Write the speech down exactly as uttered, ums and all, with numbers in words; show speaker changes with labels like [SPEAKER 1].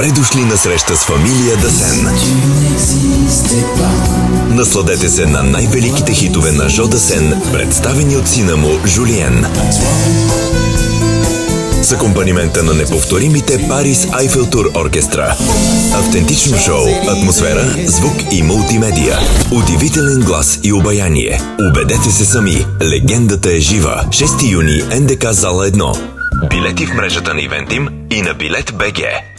[SPEAKER 1] Добре дошли на среща с фамилия Дасен. Насладете се на най-великите хитове на Жо Дасен, представени от сина му Жулиен. С акомпанимента на неповторимите Парис Айфел Тур оркестра. Автентично шоу, атмосфера, звук и мултимедия. Удивителен глас и обаяние. Убедете се сами, легендата е жива. шести юни, НДК зала едно. Билети в мрежата на Ивентим и на билет точка би джи.